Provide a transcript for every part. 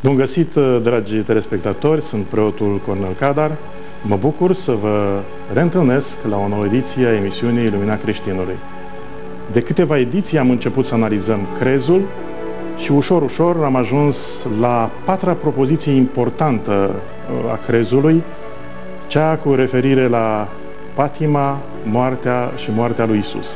Bun găsit, dragi telespectatori, sunt preotul Cornel Cadar. Mă bucur să vă reîntâlnesc la o nouă ediție a emisiunii Lumina Creștinului. De câteva ediții am început să analizăm crezul și ușor, ușor am ajuns la patra propoziție importantă a crezului, cea cu referire la patima, moartea și moartea lui Isus.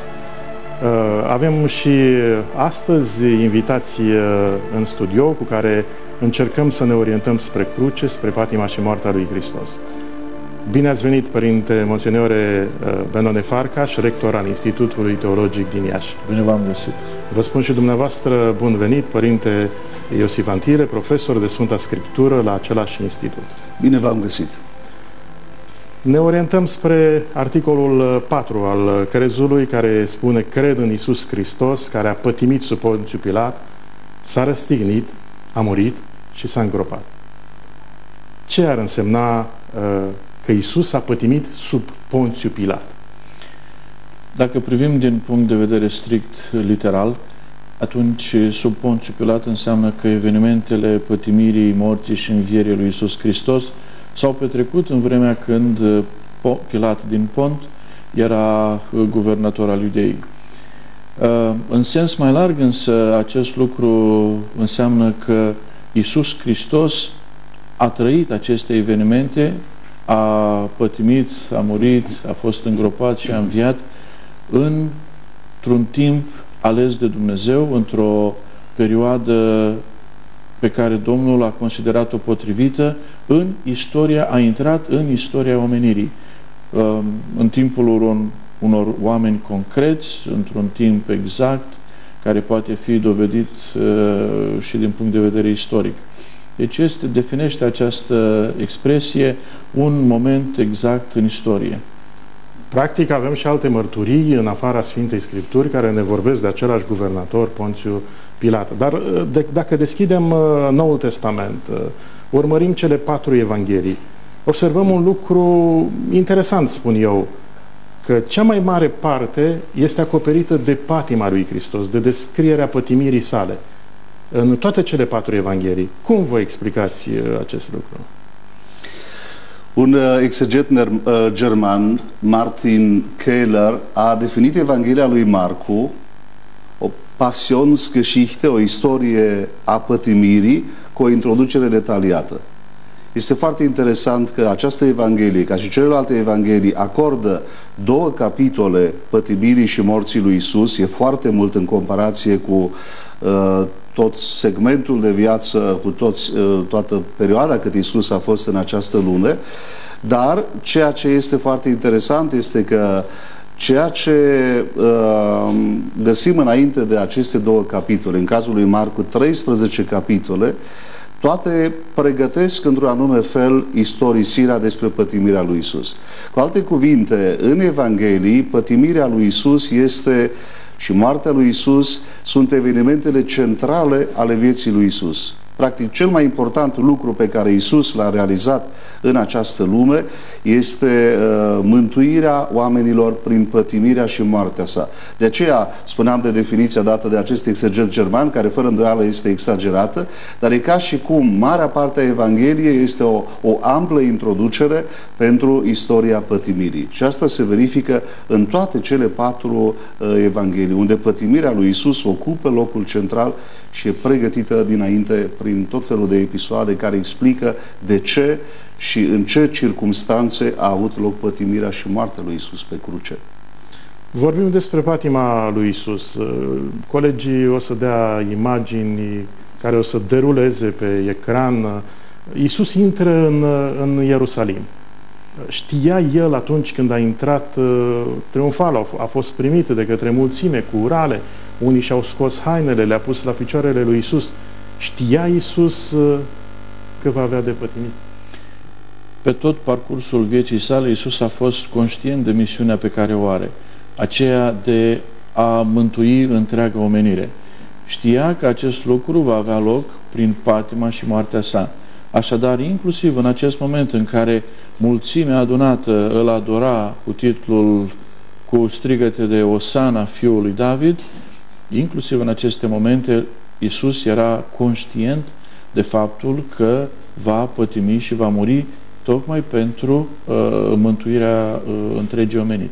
Avem și astăzi invitații în studio cu care încercăm să ne orientăm spre cruce, spre patima și moartea lui Hristos. Bine ați venit, Părinte Monseniore Benone Farcaș, rector al Institutului Teologic din Iași. Bine v-am găsit. Vă spun și dumneavoastră bun venit, Părinte Iosif Antire, profesor de Sfânta Scriptură la același institut. Bine v-am găsit. Ne orientăm spre articolul 4 al crezului, care spune: cred în Iisus Hristos, care a pătimit sub Ponțiu Pilat, s-a răstignit, a murit și s-a îngropat. Ce ar însemna că Iisus a pătimit sub Ponțiu Pilat? Dacă privim din punct de vedere strict literal, atunci sub Ponțiu Pilat înseamnă că evenimentele pătimirii, morții și învierii lui Iisus Hristos s-au petrecut în vremea când Pilat din Pont era guvernator al Iudeii. În sens mai larg, însă, acest lucru înseamnă că Iisus Hristos a trăit aceste evenimente, a pătimit, a murit, a fost îngropat și a înviat într-un timp ales de Dumnezeu, într-o perioadă pe care Domnul a considerat-o potrivită în istoria, a intrat în istoria omenirii. În timpul unor oameni concreți, într-un timp exact, care poate fi dovedit și din punct de vedere istoric. Deci definește această expresie un moment exact în istorie. Practic avem și alte mărturii în afara Sfintei Scripturi care ne vorbesc de același guvernator, Ponțiu Pilat. Dar dacă deschidem Noul Testament, urmărim cele 4 evanghelii, observăm un lucru interesant, spun eu, că cea mai mare parte este acoperită de patima lui Hristos, de descrierea pătimirii sale. În toate cele 4 evanghelii. Cum vă explicați acest lucru? Un exeget german, Martin Kehler, a definit Evanghelia lui Marcu, o Passionsgeschichte, o istorie a pătimirii, cu o introducere detaliată. Este foarte interesant că această Evanghelie, ca și celelalte Evanghelii, acordă 2 capitole pătimirii și morții lui Isus. E foarte mult în comparație cu tot segmentul de viață, cu toată perioada cât Isus a fost în această lume. Dar ceea ce este foarte interesant este că ceea ce găsim înainte de aceste 2 capitole, în cazul lui Marcu 13 capitole, toate pregătesc într-un anume fel istorisirea despre pătimirea lui Isus. Cu alte cuvinte, în Evanghelii, pătimirea lui Isus și moartea lui Isus sunt evenimentele centrale ale vieții lui Isus. Practic, cel mai important lucru pe care Isus l-a realizat în această lume este mântuirea oamenilor prin pătimirea și moartea sa. De aceea spuneam de definiția dată de acest exeget german, care fără îndoială este exagerată, dar e ca și cum marea parte a Evangheliei este o amplă introducere pentru istoria pătimirii. Și asta se verifică în toate cele 4 Evanghelii, unde pătimirea lui Isus ocupă locul central și e pregătită dinainte prin tot felul de episoade care explică de ce și în ce circumstanțe a avut loc pătimirea și moartea lui Isus pe cruce. Vorbim despre patima lui Isus. Colegii o să dea imagini care o să deruleze pe ecran. Isus intră în Ierusalim. Știa el atunci când a intrat triumfal, a fost primit de către mulțime cu urale, unii și-au scos hainele, le-a pus la picioarele lui Isus. Știa Isus că va avea de pătimit? Pe tot parcursul vieții sale, Isus a fost conștient de misiunea pe care o are, aceea de a mântui întreaga omenire. Știa că acest lucru va avea loc prin patima și moartea sa. Așadar, inclusiv în acest moment în care mulțimea adunată îl adora cu strigăte de Osana fiului David, inclusiv în aceste momente, Isus era conștient de faptul că va pătimi și va muri tocmai pentru mântuirea întregii omeniri.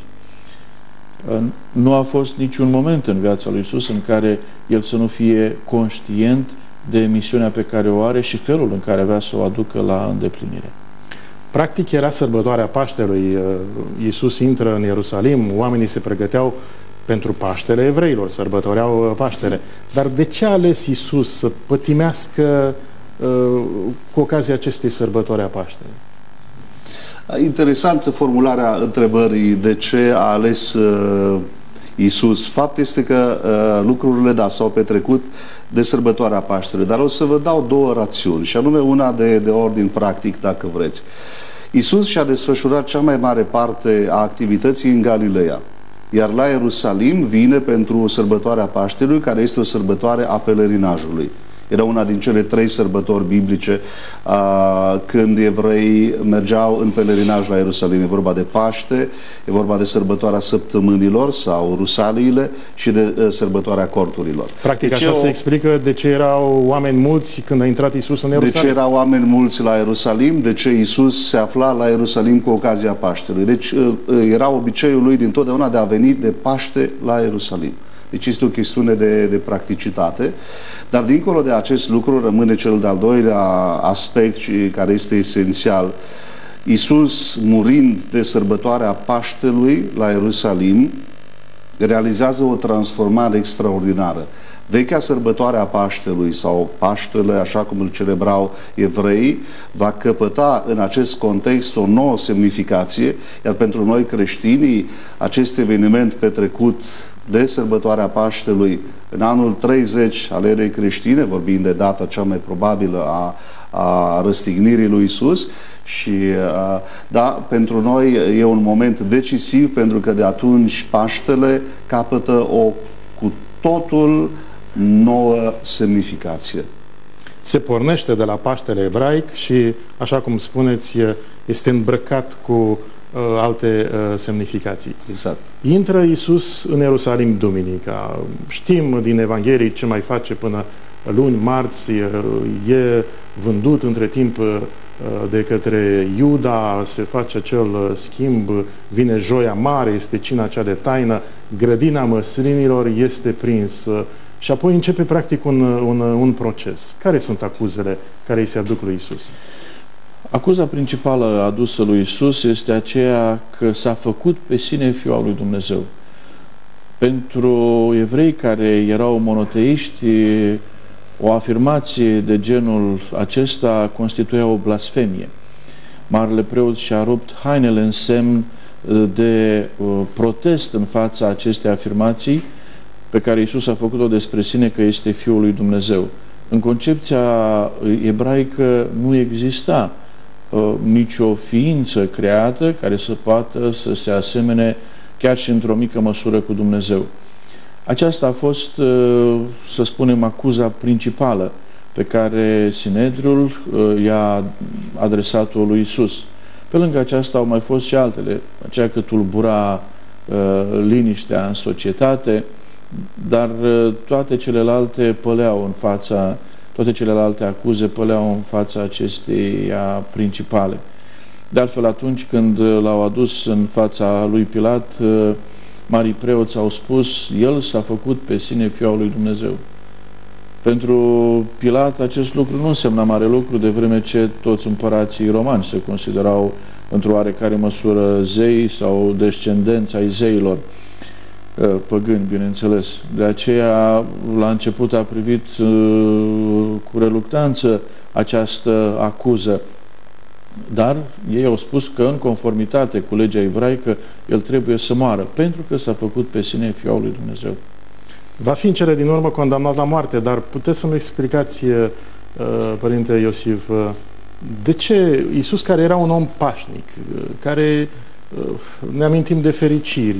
Nu a fost niciun moment în viața lui Iisus în care el să nu fie conștient de misiunea pe care o are și felul în care avea să o aducă la îndeplinire. Practic era sărbătoarea Paștelui. Iisus intră în Ierusalim, oamenii se pregăteau pentru Paștele evreilor, sărbătoreau Paștele. Dar de ce a ales Iisus să pătimească cu ocazia acestei sărbători a Paștelui? Interesantă formularea întrebării de ce a ales Iisus. Fapt este că lucrurile, da, s-au petrecut de sărbătoarea Paștelui, dar o să vă dau două rațiuni, și anume una de ordin practic, dacă vreți. Iisus și-a desfășurat cea mai mare parte a activității în Galileea, iar la Ierusalim vine pentru sărbătoarea Paștelui, care este o sărbătoare a pelerinajului. Era una din cele 3 sărbători biblice când evreii mergeau în pelerinaj la Ierusalim. E vorba de Paște, e vorba de sărbătoarea săptămânilor sau rusaliile și de sărbătoarea corturilor. Practic deci așa se explică de ce erau oameni mulți când a intrat Iisus în Ierusalim. De ce erau oameni mulți la Ierusalim, de ce Iisus se afla la Ierusalim cu ocazia Paștelui. Deci era obiceiul lui dintotdeauna de a veni de Paște la Ierusalim. Deci este o chestiune de practicitate, dar dincolo de acest lucru rămâne cel de-al doilea aspect și care este esențial. Iisus, murind de sărbătoarea Paștelui la Ierusalim, realizează o transformare extraordinară. Vechea sărbătoare a Paștelui sau Paștele, așa cum îl celebrau evreii, va căpăta în acest context o nouă semnificație, iar pentru noi creștinii acest eveniment petrecut de sărbătoarea Paștelui în anul 30 al erei creștine, vorbind de data cea mai probabilă a răstignirii lui Iisus, și da, pentru noi e un moment decisiv, pentru că de atunci Paștele capătă o cu totul nouă semnificație. Se pornește de la Paștele ebraic și, așa cum spuneți, este îmbrăcat cu alte semnificații. Exact. Intră Iisus în Ierusalim duminica. Știm din Evanghelii ce mai face până luni, marți, e vândut între timp de către Iuda, se face acel schimb, vine joia mare, este cina cea de taină, grădina măslinilor este prins și apoi începe practic un proces. Care sunt acuzele care îi se aduc lui Iisus? Acuza principală adusă lui Iisus este aceea că s-a făcut pe sine Fiul al lui Dumnezeu. Pentru evrei care erau monoteiști, o afirmație de genul acesta constituia o blasfemie. Marele preot și-a rupt hainele în semn de protest în fața acestei afirmații pe care Iisus a făcut-o despre sine că este Fiul lui Dumnezeu. În concepția ebraică nu exista nicio ființă creată care să poată să se asemene chiar și într-o mică măsură cu Dumnezeu. Aceasta a fost, să spunem, acuza principală pe care Sinedriul i-a adresat-o lui Iisus. Pe lângă aceasta au mai fost și altele, aceea că tulbura liniștea în societate, dar toate celelalte păleau în fața, toate celelalte acuze păleau în fața acesteia principale. De altfel, atunci când l-au adus în fața lui Pilat, marii preoți au spus, el s-a făcut pe sine Fiul lui Dumnezeu. Pentru Pilat acest lucru nu însemna mare lucru, de vreme ce toți împărații romani se considerau într-o oarecare măsură zei sau descendenți ai zeilor păgâni, bineînțeles. De aceea, la început a privit cu reluctanță această acuză. Dar ei au spus că, în conformitate cu legea ebraică, el trebuie să moară, pentru că s-a făcut pe sine Fiul lui Dumnezeu. Va fi în cele din urmă condamnat la moarte, dar puteți să-mi explicați, Părinte Iosif, de ce Iisus, care era un om pașnic, care ne amintim de fericiri,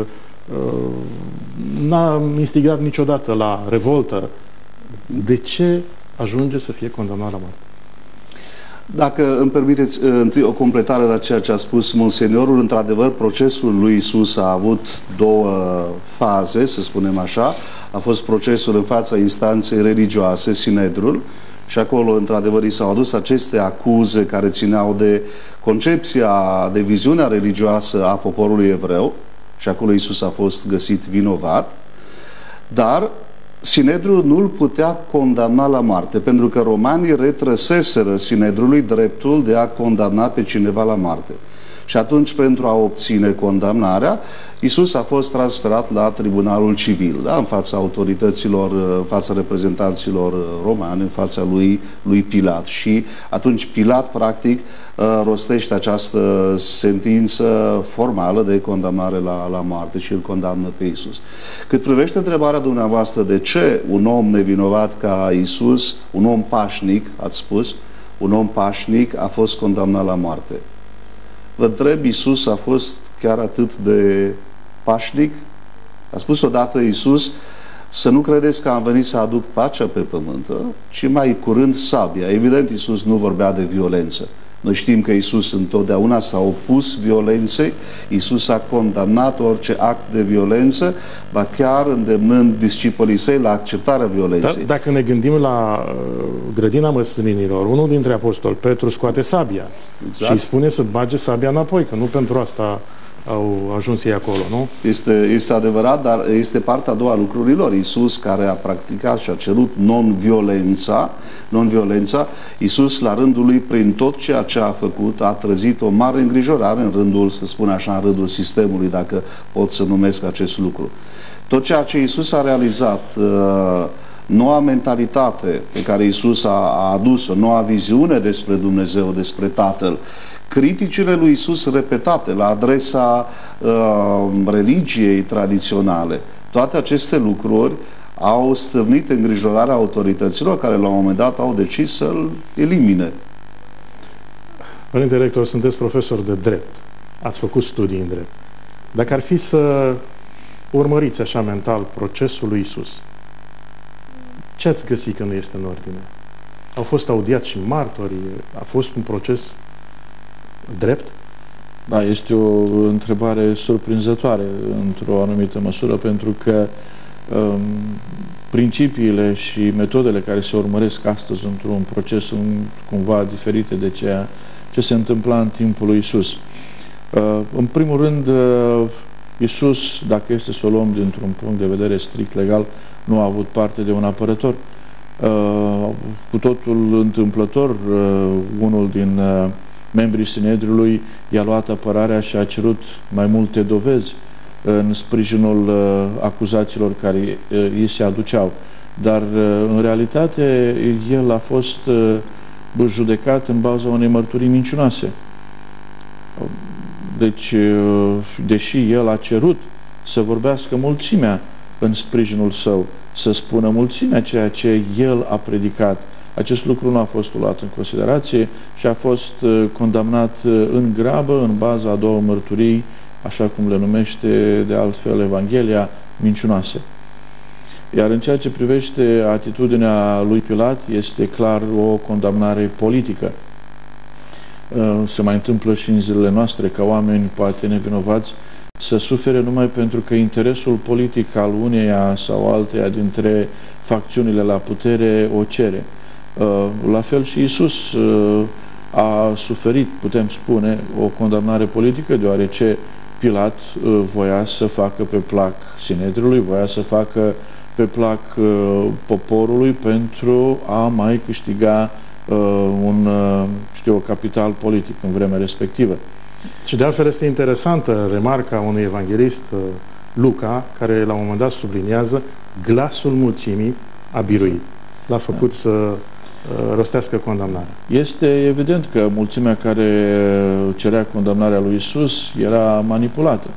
n-a instigat niciodată la revoltă, de ce ajunge să fie condamnat la moarte? Dacă îmi permiteți întâi o completare la ceea ce a spus Monseniorul, într-adevăr, procesul lui Iisus a avut două faze, să spunem așa. A fost procesul în fața instanței religioase, Sinedrul, și acolo, într-adevăr, i s-au adus aceste acuze care țineau de concepția, de viziunea religioasă a poporului evreu și acolo Iisus a fost găsit vinovat, dar Sinedriul nu-l putea condamna la moarte, pentru că romanii retrăseseră Sinedriului dreptul de a condamna pe cineva la moarte. Și atunci, pentru a obține condamnarea, Iisus a fost transferat la tribunalul civil, da? În fața autorităților, în fața reprezentanților romani, în fața lui Pilat. Și atunci Pilat, practic, rostește această sentință formală de condamnare la moarte și îl condamnă pe Iisus. Cât privește întrebarea dumneavoastră de ce un om nevinovat ca Iisus, un om pașnic, ați spus, un om pașnic a fost condamnat la moarte. Vă întreb, Iisus a fost chiar atât de pașnic? A spus odată Iisus, să nu credeți că am venit să aduc pacea pe pământ, ci mai curând sabia. Evident, Iisus nu vorbea de violență. Noi știm că Iisus întotdeauna s-a opus violenței, Iisus a condamnat orice act de violență, ba chiar îndemnând discipolii săi la acceptarea violenței. Dacă ne gândim la grădina măslinilor, unul dintre apostoli, Petru, scoate sabia și îi spune să bage sabia înapoi, că nu pentru asta au ajuns ei acolo, nu? Este adevărat, dar este partea a doua a lucrurilor. Iisus, care a practicat și a cerut non-violența, Iisus, la rândul lui, prin tot ceea ce a făcut, a trezit o mare îngrijorare în rândul, să spun așa, în rândul sistemului, dacă pot să numesc acest lucru. Tot ceea ce Iisus a realizat, noua mentalitate pe care Iisus a adus-o, noua viziune despre Dumnezeu, despre Tatăl, criticile lui Iisus repetate la adresa religiei tradiționale, toate aceste lucruri au stârnit îngrijorarea autorităților care la un moment dat au decis să-l elimine. Părinte rector, sunteți profesor de drept, ați făcut studii în drept. Dacă ar fi să urmăriți așa mental procesul lui Iisus, ce ați găsit că nu este în ordine? Au fost audiați și martorii, a fost un proces drept? Da, este o întrebare surprinzătoare într-o anumită măsură, pentru că principiile și metodele care se urmăresc astăzi într-un proces sunt cumva diferite de ceea ce se întâmpla în timpul lui Iisus. În primul rând, Iisus, dacă este să o luăm dintr-un punct de vedere strict legal, nu a avut parte de un apărător. Cu totul întâmplător, unul din membrii Sinedriului i-a luat apărarea și a cerut mai multe dovezi în sprijinul acuzațiilor care îi se aduceau. Dar, în realitate, el a fost judecat în baza unei mărturii mincinoase. Deci, deși el a cerut să vorbească mulțimea în sprijinul său, să spună mulțimea ceea ce el a predicat, acest lucru nu a fost luat în considerație și a fost condamnat în grabă în baza a două mărturii, așa cum le numește de altfel Evanghelia, mincinoase. Iar în ceea ce privește atitudinea lui Pilat, este clar o condamnare politică. Se mai întâmplă și în zilele noastre ca oameni, poate nevinovați, să sufere numai pentru că interesul politic al uneia sau alteia dintre facțiunile la putere o cere. La fel și Iisus a suferit, putem spune, o condamnare politică, deoarece Pilat voia să facă pe plac Sinedriului, voia să facă pe plac poporului pentru a mai câștiga un capital politic în vremea respectivă. Și de altfel este interesantă remarca unui evanghelist, Luca, care la un moment dat subliniază glasul mulțimii a biruit. L-a făcut să rostească condamnarea. Este evident că mulțimea care cerea condamnarea lui Iisus era manipulată.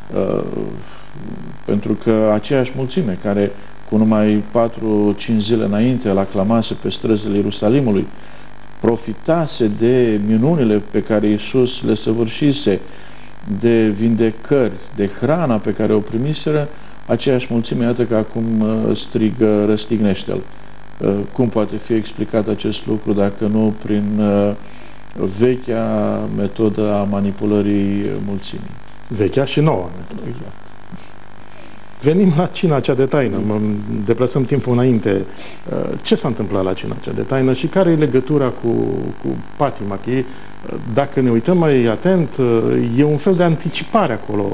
Pentru că aceeași mulțime care cu numai 4-5 zile înainte îl aclamase pe străzile Ierusalimului, profitase de minunile pe care Iisus le săvârșise, de vindecări, de hrana pe care o primiseră, aceeași mulțime, iată că acum strigă, răstignește-l. Cum poate fi explicat acest lucru dacă nu prin vechea metodă a manipulării mulțimii? Vechea și noua metodă. Exact. Venim la cina cea de taină, deplasăm timpul înainte. Ce s-a întâmplat la cina cea de taină și care e legătura cu patima? Că dacă ne uităm mai atent, e un fel de anticipare acolo.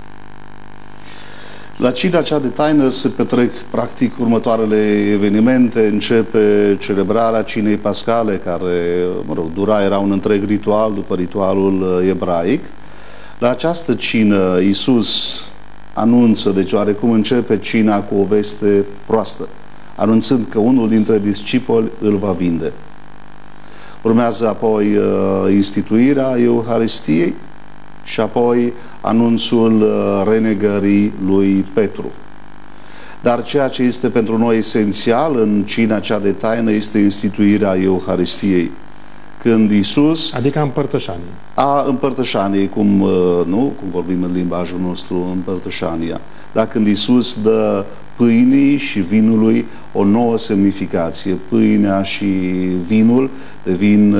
La cina cea de taină se petrec practic următoarele evenimente. Începe celebrarea cinei pascale, care, era un întreg ritual după ritualul ebraic. La această cină Iisus anunță, deci oarecum începe cina cu o veste proastă, anunțând că unul dintre discipoli îl va vinde. Urmează apoi instituirea Euharistiei și apoi anunțul renegării lui Petru. Dar ceea ce este pentru noi esențial în cina cea de taină este instituirea Euharistiei. Când Iisus... Adică împărtășanie. Împărtășanie, cum vorbim în limbajul nostru, împărtășania. Dar când Iisus dă pâinii și vinului o nouă semnificație. Pâinea și vinul devin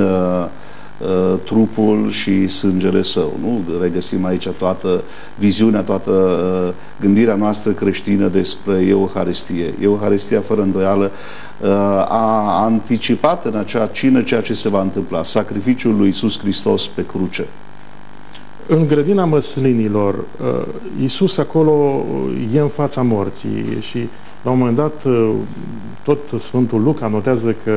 trupul și sângele său. Nu? Regăsim aici toată viziunea, toată gândirea noastră creștină despre Euharistie. Euharistia, fără îndoială, a anticipat în acea cină ceea ce se va întâmpla. Sacrificiul lui Iisus Hristos pe cruce. În grădina măslinilor, Iisus acolo e în fața morții și la un moment dat tot Sfântul Luca notează că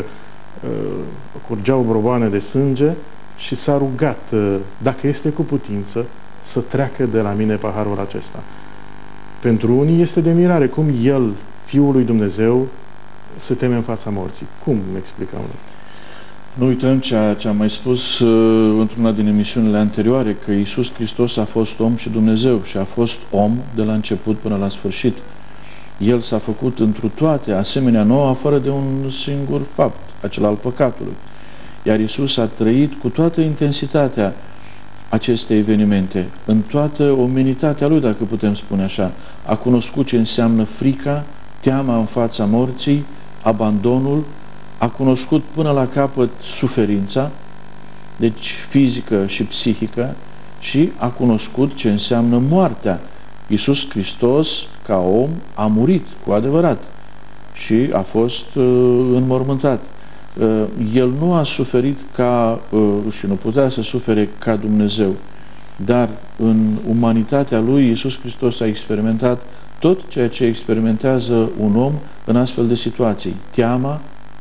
curgeau borboane de sânge și s-a rugat, dacă este cu putință, să treacă de la mine paharul acesta. Pentru unii este de mirare cum El, Fiul lui Dumnezeu, se teme în fața morții. Cum explicăm? Nu uităm ce am mai spus într-una din emisiunile anterioare, că Iisus Hristos a fost om și Dumnezeu și a fost om de la început până la sfârșit. El s-a făcut întru toate, asemenea nouă, fără de un singur fapt, acela al păcatului. Iar Iisus a trăit cu toată intensitatea aceste evenimente, în toată omenitatea Lui, dacă putem spune așa. A cunoscut ce înseamnă frica, teama în fața morții, abandonul, a cunoscut până la capăt suferința, deci fizică și psihică, și a cunoscut ce înseamnă moartea. Iisus Hristos, ca om, a murit cu adevărat și a fost înmormântat. El nu a suferit și nu putea să sufere ca Dumnezeu, dar în umanitatea Lui, Iisus Hristos a experimentat tot ceea ce experimentează un om în astfel de situații. Teama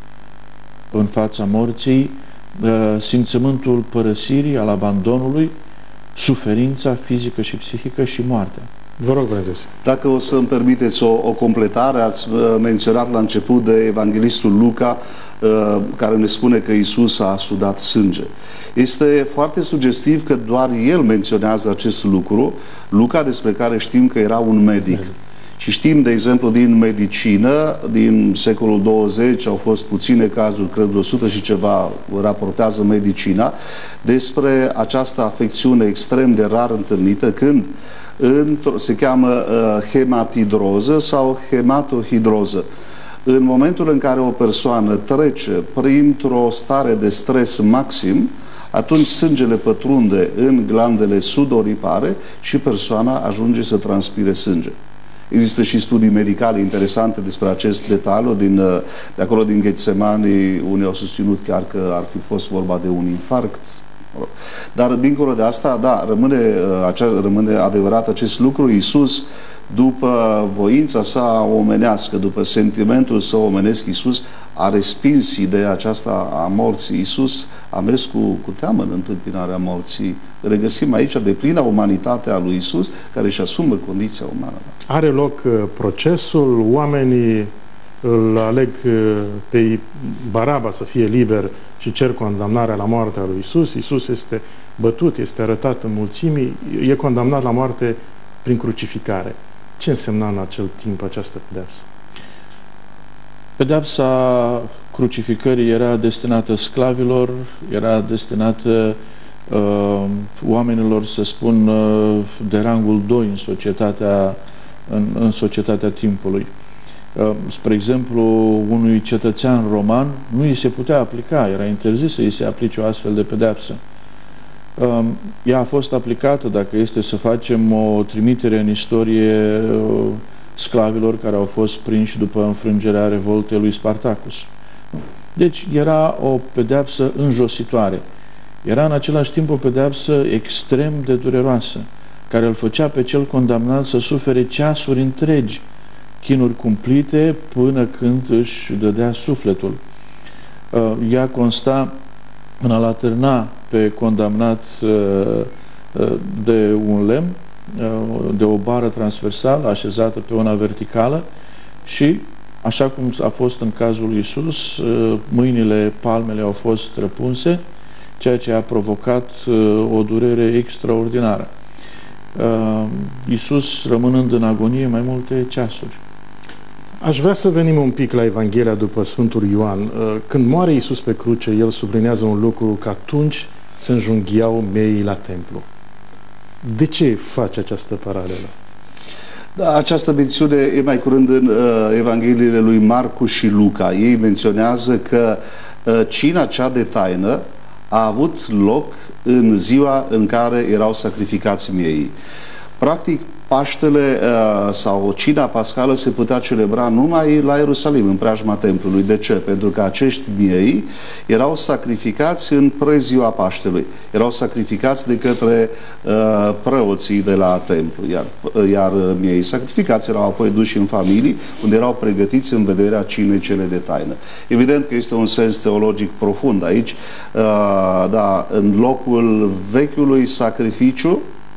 în fața morții, simțământul părăsirii, al abandonului, suferința fizică și psihică și moartea. Vă rog, Dumnezeu. Dacă o să îmi permiteți o completare, ați menționat la început de evanghelistul Luca, care ne spune că Iisus a sudat sânge. Este foarte sugestiv că doar el menționează acest lucru, Luca, despre care știm că era un medic. Și știm, de exemplu, din medicină, din secolul 20, au fost puține cazuri, cred 100 și ceva, raportează medicina, despre această afecțiune extrem de rar întâlnită, când se cheamă hematidroză sau hematohidroză. În momentul în care o persoană trece printr-o stare de stres maxim, atunci sângele pătrunde în glandele sudoripare și persoana ajunge să transpire sânge. Există și studii medicale interesante despre acest detaliu. De acolo, din Ghetsemani, unii au susținut chiar că ar fi fost vorba de un infarct. Dar, dincolo de asta, da, rămâne adevărat acest lucru. Iisus, după voința sa omenească, după sentimentul său omenesc, Iisus a respins ideea aceasta a morții. Iisus a mers cu teamă în întâmpinarea morții. Regăsim aici de plină umanitatea lui Iisus, care își asumă condiția umană. Are loc procesul, oamenii îl aleg pe Baraba să fie liber și cer condamnarea la moartea lui Iisus. Iisus este bătut, este arătat în mulțimii, e condamnat la moarte prin crucificare. Ce însemna în acel timp această pedeapsă? Pedeapsa crucificării era destinată sclavilor, era destinată oamenilor, să spun, de rangul 2 în societatea timpului. Spre exemplu, unui cetățean roman nu îi se putea aplica, era interzis să îi se aplice o astfel de pedeapsă. Ea a fost aplicată, dacă este să facem o trimitere în istorie, sclavilor care au fost prinși după înfrângerea revoltei lui Spartacus. Deci era o pedeapsă înjositoare. Era în același timp o pedeapsă extrem de dureroasă, care îl făcea pe cel condamnat să sufere ceasuri întregi, chinuri cumplite până când își dădea sufletul. Ea consta în a-l atârna pe condamnat de un lemn, de o bară transversală așezată pe una verticală și, așa cum a fost în cazul lui Iisus, mâinile, palmele au fost răpunse, ceea ce a provocat o durere extraordinară. Iisus rămânând în agonie mai multe ceasuri. Aș vrea să venim un pic la Evanghelia după Sfântul Ioan. Când moare Iisus pe cruce, el sublinează un lucru, că atunci se înjunghiau miei la templu. De ce face această paralelă? Da, această mențiune e mai curând în Evangheliile lui Marcu și Luca. Ei menționează că cina cea de taină a avut loc în ziua în care erau sacrificați miei. Practic, Paștele sau cina pascală se putea celebra numai la Ierusalim, în preajma templului. De ce? Pentru că acești miei erau sacrificați în preziua Paștelui. Erau sacrificați de către preoții de la templu. Iar miei sacrificați erau apoi duși în familii, unde erau pregătiți în vederea cinei cele de taină. Evident că este un sens teologic profund aici. Da, în locul vechiului sacrificiu,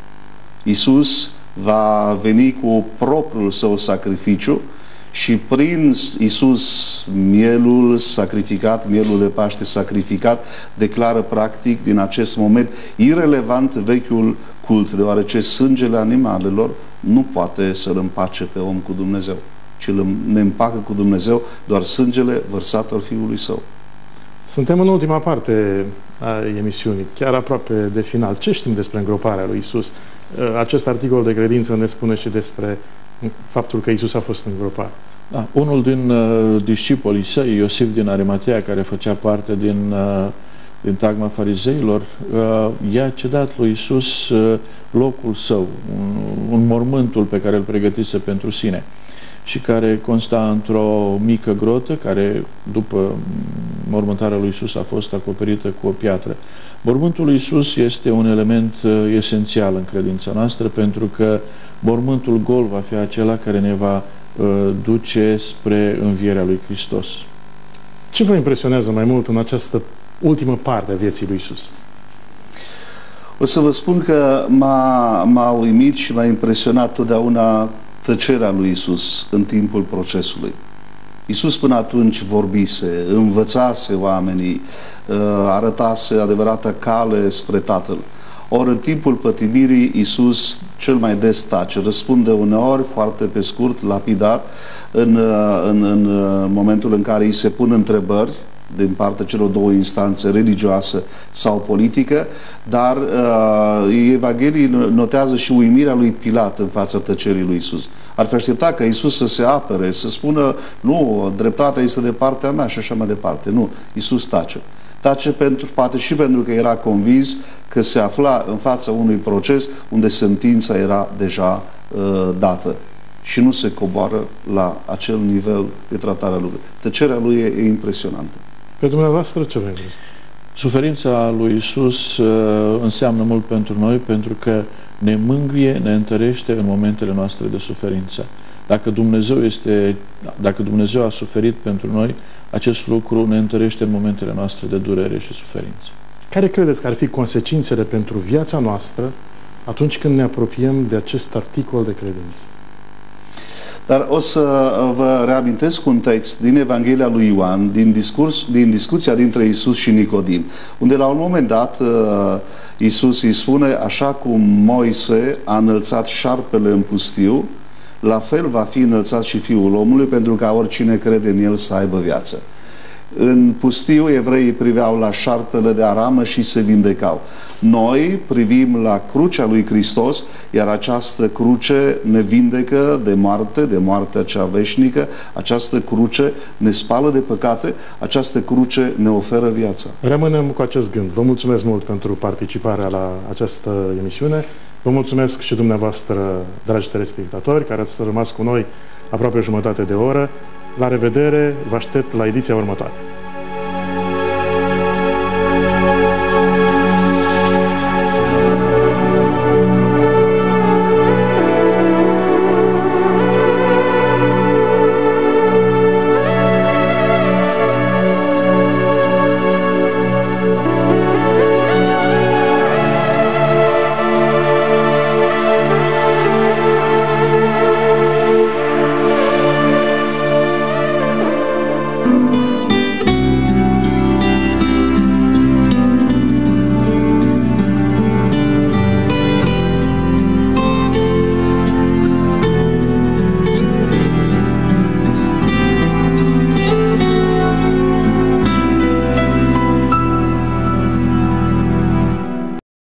Iisus va veni cu propriul său sacrificiu și prin Iisus mielul sacrificat, mielul de Paște sacrificat, declară practic din acest moment irelevant vechiul cult, deoarece sângele animalelor nu poate să-l împace pe om cu Dumnezeu, ci ne împacă cu Dumnezeu doar sângele vărsat al Fiului Său. Suntem în ultima parte a emisiunii, chiar aproape de final. Ce știm despre îngroparea lui Iisus? Acest articol de credință ne spune și despre faptul că Iisus a fost îngropat. Da, unul din discipolii săi, Iosif din Arimatea, care făcea parte din tagma farizeilor, i-a cedat lui Iisus locul său, un mormântul pe care îl pregătise pentru sine și care consta într-o mică grotă, care după mormântarea lui Iisus a fost acoperită cu o piatră. Mormântul lui Iisus este un element esențial în credința noastră, pentru că mormântul gol va fi acela care ne va duce spre învierea lui Hristos. Ce vă impresionează mai mult în această ultimă parte a vieții lui Iisus? O să vă spun că m-a uimit și m-a impresionat totdeauna tăcerea lui Iisus în timpul procesului. Iisus până atunci vorbise, învățase oamenii, arătase adevărata cale spre Tatăl. Ori în timpul pătimirii, Iisus cel mai des tace, răspunde uneori foarte pe scurt, lapidar, în momentul în care îi se pun întrebări din partea celor două instanțe, religioasă sau politică, dar Evanghelii notează și uimirea lui Pilat în fața tăcerii lui Iisus. Ar fi așteptat ca Iisus să se apere, să spună, nu, dreptatea este de partea mea și așa mai departe. Nu, Iisus tace. Tace poate și pentru că era convins că se afla în fața unui proces unde sentința era deja dată și nu se coboară la acel nivel de tratare a lui. Tăcerea lui e impresionantă. Pe dumneavoastră ce vreți? Suferința lui Iisus înseamnă mult pentru noi, pentru că ne mângâie, ne întărește în momentele noastre de suferință. Dacă Dumnezeu a suferit pentru noi, acest lucru ne întărește în momentele noastre de durere și suferință. Care credeți că ar fi consecințele pentru viața noastră atunci când ne apropiem de acest articol de credință? Dar o să vă reamintesc un text din Evanghelia lui Ioan, din discuția dintre Iisus și Nicodim, unde la un moment dat Iisus îi spune, așa cum Moise a înălțat șarpele în pustiu, la fel va fi înălțat și Fiul omului, pentru ca oricine crede în el să aibă viață. În pustiu, evreii priveau la șarpele de aramă și se vindecau. Noi privim la crucea lui Hristos, iar această cruce ne vindecă de moartea cea veșnică, această cruce ne spală de păcate, această cruce ne oferă viața. Rămânem cu acest gând. Vă mulțumesc mult pentru participarea la această emisiune. Vă mulțumesc și dumneavoastră, dragi telespectatori, care ați rămas cu noi aproape o jumătate de oră. La revedere, vă aștept la ediția următoare.